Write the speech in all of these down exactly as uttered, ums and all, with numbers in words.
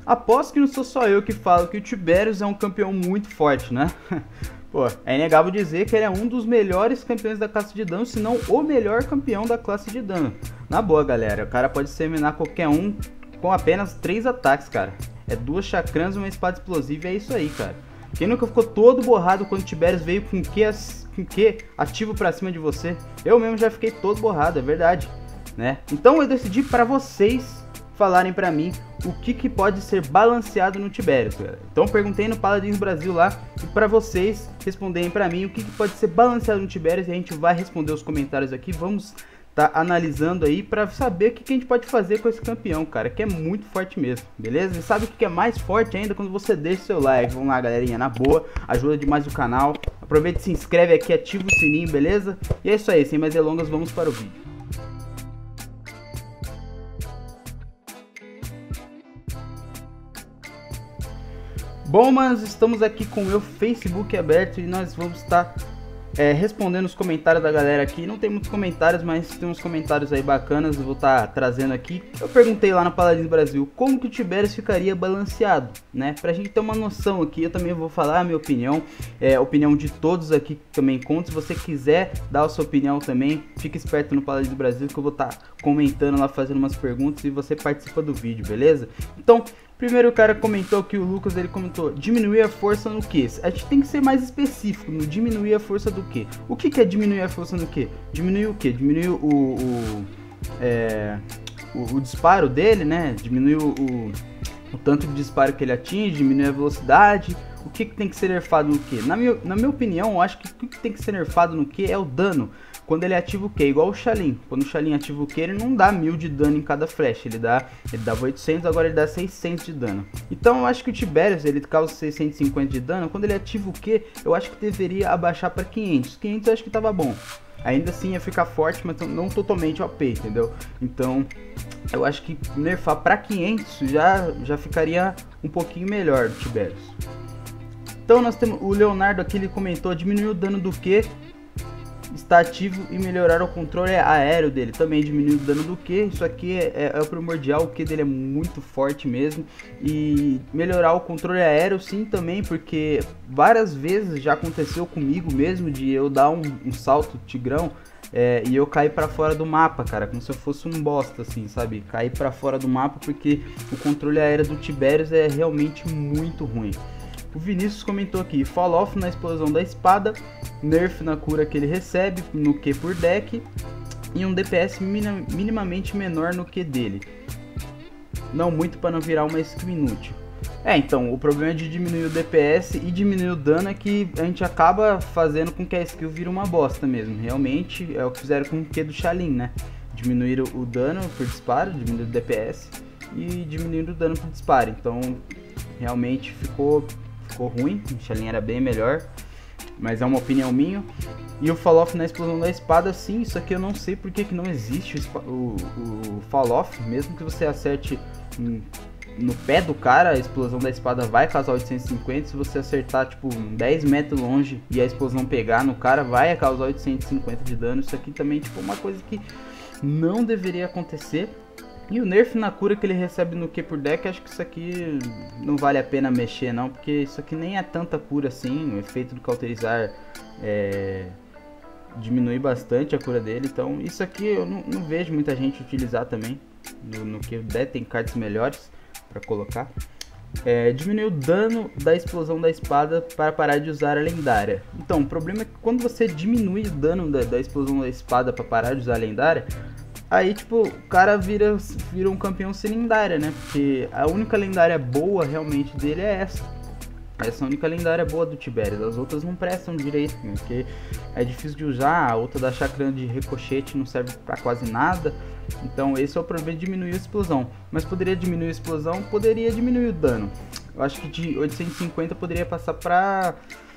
Aposto que não sou só eu que falo que o Tiberius é um campeão muito forte, né? Pô, é inegável dizer que ele é um dos melhores campeões da classe de dano, se não o melhor campeão da classe de dano. Na boa, galera, o cara pode exterminar qualquer um com apenas três ataques, cara. É duas chacrãs e uma espada explosiva, e é isso aí, cara. Quem nunca ficou todo borrado quando o Tiberius veio com que, com que ativo pra cima de você? Eu mesmo já fiquei todo borrado, é verdade, né? Então eu decidi pra vocês falarem pra mim o que, que pode ser balanceado no Tiberius, galera. Então eu perguntei no Paladins Brasil lá e pra vocês responderem pra mim o que, que pode ser balanceado no Tiberius, e a gente vai responder os comentários aqui. Vamos tá analisando aí pra saber o que, que a gente pode fazer com esse campeão, cara, que é muito forte mesmo, beleza? E sabe o que é mais forte ainda? Quando você deixa o seu like. Vamos lá, galerinha, na boa, ajuda demais o canal. Aproveita e se inscreve aqui, ativa o sininho, beleza? E é isso aí, sem mais delongas, vamos para o vídeo. Bom, manos, estamos aqui com o meu Facebook aberto e nós vamos estar é, respondendo os comentários da galera aqui. Não tem muitos comentários, mas tem uns comentários aí bacanas, eu vou estar trazendo aqui. Eu perguntei lá no Paladins Brasil como que o Tiberius ficaria balanceado, né? Pra gente ter uma noção aqui, eu também vou falar a minha opinião, é, a opinião de todos aqui que também conta. Se você quiser dar a sua opinião também, fica esperto no Paladins Brasil que eu vou estar comentando lá, fazendo umas perguntas e você participa do vídeo, beleza? Então, primeiro o cara comentou que o Lucas, ele comentou diminuir a força no que? A gente tem que ser mais específico no diminuir a força do que? O que, que é diminuir a força no que? Diminuir o que? Diminuir o, o, é, o, o disparo dele, né? Diminuir o, o, o tanto de disparo que ele atinge, diminuir a velocidade. O que, que tem que ser nerfado no que? Na minha, na minha opinião, eu acho que o que tem que ser nerfado no que é o dano. Quando ele ativa o Q, igual o Xalim. Quando o Xalim ativa o Q, ele não dá mil de dano em cada flash. Ele dá, ele dava oitocentos, agora ele dá seiscentos de dano. Então eu acho que o Tiberius, ele causa seiscentos e cinquenta de dano. Quando ele ativa o Q, eu acho que deveria abaixar para quinhentos. quinhentos eu acho que tava bom. Ainda assim ia ficar forte, mas não totalmente O P, entendeu? Então eu acho que nerfar para quinhentos já, já ficaria um pouquinho melhor do Tiberius. Então nós temos o Leonardo aqui, ele comentou diminuir o dano do Q, está ativo, e melhorar o controle aéreo dele, também diminuir o dano do Q. Isso aqui é, é o primordial, o Q dele é muito forte mesmo. E melhorar o controle aéreo sim também, porque várias vezes já aconteceu comigo mesmo de eu dar um, um salto tigrão é, e eu cair pra fora do mapa, cara, como se eu fosse um bosta assim, sabe? Cair pra fora do mapa porque o controle aéreo do Tiberius é realmente muito ruim. O Vinícius comentou aqui, fall off na explosão da espada, nerf na cura que ele recebe, no Q por deck, e um D P S minimamente menor no Q dele. Não muito para não virar uma skill inútil. É, então, o problema de diminuir o D P S e diminuir o dano é que a gente acaba fazendo com que a skill vire uma bosta mesmo. Realmente, é o que fizeram com o Q do Xalim, né? Diminuir o dano por disparo, diminuir o D P S e diminuir o dano por disparo. Então, realmente ficou... ficou ruim, o Xalim era bem melhor, mas é uma opinião minha. E o fall off na explosão da espada, sim, isso aqui eu não sei porque que não existe o, o, o fall off, mesmo que você acerte no pé do cara, a explosão da espada vai causar oitocentos e cinquenta, se você acertar tipo dez metros longe e a explosão pegar no cara, vai causar oitocentos e cinquenta de dano. Isso aqui também tipo uma coisa que não deveria acontecer. E o nerf na cura que ele recebe no Q por deck, acho que isso aqui não vale a pena mexer não, porque isso aqui nem é tanta cura assim. O efeito do cauterizar é, diminui bastante a cura dele, então isso aqui eu não, não vejo muita gente utilizar também no, no Q por deck. Tem cartas melhores para colocar. É, diminuir o dano da explosão da espada para parar de usar a lendária. Então o problema é que quando você diminui o dano da, da explosão da espada para parar de usar a lendária, aí, tipo, o cara vira, vira um campeão sem lendária, né? Porque a única lendária boa, realmente, dele é essa. Essa é a única lendária boa do Tiberius. As outras não prestam direito, né? Porque é difícil de usar. A outra da chacrã de ricochete não serve pra quase nada. Então, esse é o problema de diminuir a explosão. Mas poderia diminuir a explosão? Poderia diminuir o dano. Eu acho que de oitocentos e cinquenta poderia passar pra...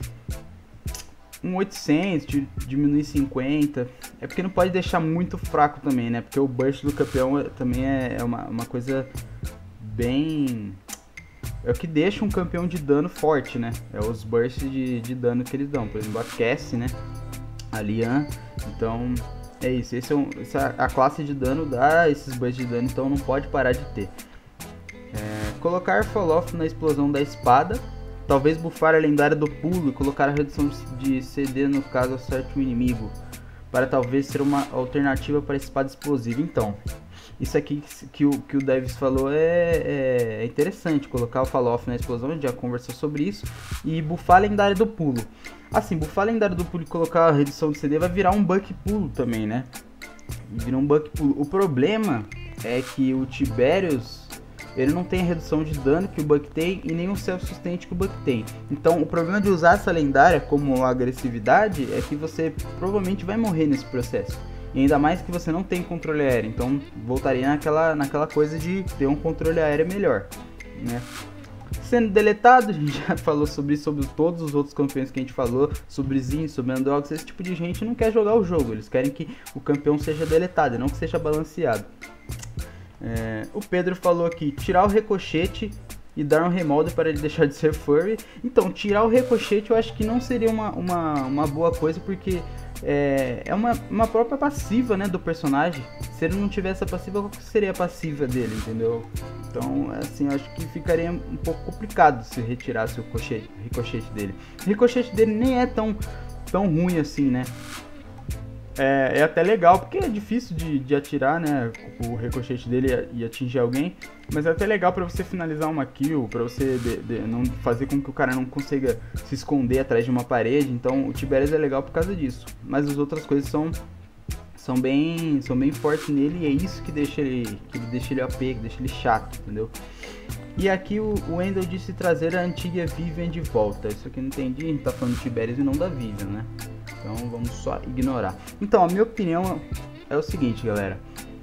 um oitocentos, diminuir cinquenta. É porque não pode deixar muito fraco também, né? Porque o burst do campeão também é uma, uma coisa bem... é o que deixa um campeão de dano forte, né? É os bursts de, de dano que eles dão. Por exemplo, a Cassie, né? A Lian. Então, é isso. Esse é um, essa, a classe de dano dá esses bursts de dano, então não pode parar de ter. É, colocar Fall Off na explosão da espada, talvez buffar a lendária do pulo e colocar a redução de C D no caso acerte o inimigo, para talvez ser uma alternativa para a espada explosiva. Então, isso aqui que o, que o Davis falou é, é, é interessante, colocar o Fall Off na explosão, a gente já conversou sobre isso, e buffar a lendária do pulo. Assim, buffar a lendária do pulo e colocar a redução de C D vai virar um buck pulo também, né? Vira um buck pulo. O problema é que o Tiberius, ele não tem a redução de dano que o Buck tem e nem o self-sustente que o Buck tem. Então o problema de usar essa lendária como agressividade é que você provavelmente vai morrer nesse processo. E ainda mais que você não tem controle aéreo, então voltaria naquela, naquela coisa de ter um controle aéreo melhor, né? Sendo deletado, a gente já falou sobre isso, sobre todos os outros campeões que a gente falou, sobre Zin, sobre Androx. Esse tipo de gente não quer jogar o jogo, eles querem que o campeão seja deletado, não que seja balanceado. É, o Pedro falou aqui, tirar o ricochete e dar um remolde para ele deixar de ser furry. Então, tirar o ricochete eu acho que não seria uma, uma, uma boa coisa, porque é, é uma, uma própria passiva, né, do personagem. Se ele não tivesse a passiva, qual seria a passiva dele, entendeu? Então, assim, eu acho que ficaria um pouco complicado se retirasse o ricochete, ricochete dele. O ricochete dele nem é tão, tão ruim assim, né? É, é até legal, porque é difícil de, de atirar, né, o ricochete dele e atingir alguém, mas é até legal pra você finalizar uma kill, pra você de, de, não fazer com que o cara não consiga se esconder atrás de uma parede. Então o Tiberius é legal por causa disso, mas as outras coisas são, são, bem, são bem fortes nele, e é isso que deixa ele, que deixa ele A P, que deixa ele chato, entendeu? E aqui o, o Wendel disse trazer a antiga Vivian de volta. Isso aqui eu não entendi, a gente tá falando do Tiberius e não da Vivian, né? Então vamos só ignorar. Então, a minha opinião é o seguinte, galera.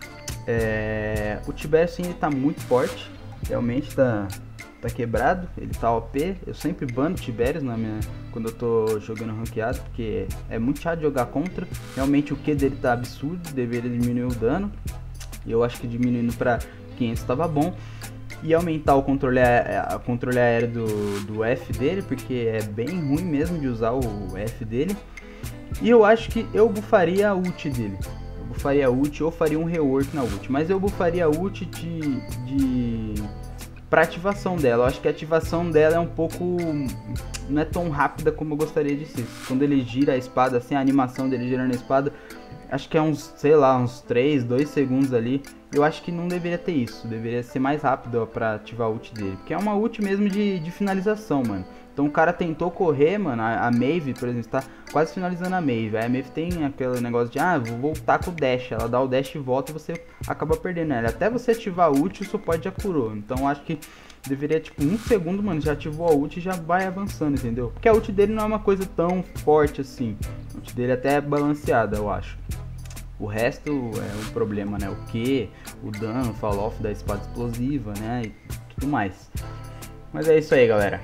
É... O Tiberius sim, ele tá muito forte. Realmente tá, tá quebrado. Ele tá O P. Eu sempre bano Tiberius na minha... quando eu tô jogando ranqueado, porque é muito chato jogar contra. Realmente o Q dele tá absurdo. Deveria diminuir o dano. E eu acho que diminuindo pra quinhentos tava bom. E aumentar o controle, a, a controle aéreo do, do F dele, porque é bem ruim mesmo de usar o F dele. E eu acho que eu bufaria a ult dele. Eu bufaria a ult ou faria um rework na ult. Mas eu bufaria a ult de, de... pra ativação dela. Eu acho que a ativação dela é um pouco... não é tão rápida como eu gostaria de ser. Quando ele gira a espada, assim, a animação dele girando a espada, acho que é uns, sei lá, uns três, dois segundos ali. Eu acho que não deveria ter isso. Deveria ser mais rápido pra ativar a ult dele. Porque é uma ult mesmo de, de finalização, mano. Então o cara tentou correr, mano, a, a Maeve, por exemplo, tá quase finalizando a Maeve. Aí a Maeve tem aquele negócio de, ah, vou voltar com o dash. Ela dá o dash e volta e você acaba perdendo ela. Até você ativar a ult, o suporte já curou. Então acho que deveria, tipo, um segundo, mano, já ativou a ult e já vai avançando, entendeu? Porque a ult dele não é uma coisa tão forte assim. A ult dele até é balanceada, eu acho. O resto é o problema, né? O Q, o dano, o fall off da espada explosiva, né? E tudo mais. Mas é isso aí, galera.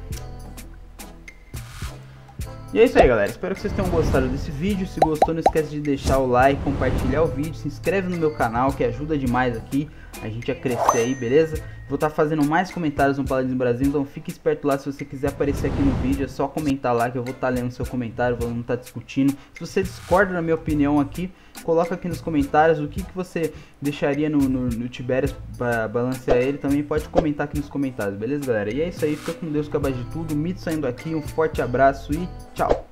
E é isso aí, galera, espero que vocês tenham gostado desse vídeo. Se gostou, não esquece de deixar o like, compartilhar o vídeo, se inscreve no meu canal, que ajuda demais aqui a gente a crescer aí, beleza? Vou estar fazendo mais comentários no Paladins Brasil, então fique esperto lá. Se você quiser aparecer aqui no vídeo, é só comentar lá que eu vou estar lendo seu comentário, vamos estar discutindo. Se você discorda da minha opinião aqui, coloca aqui nos comentários o que, que você deixaria no, no, no Tiberius para balancear ele. Também pode comentar aqui nos comentários, beleza, galera? E é isso aí, fica com Deus que abaixo de tudo. O Mito saindo aqui, um forte abraço e tchau!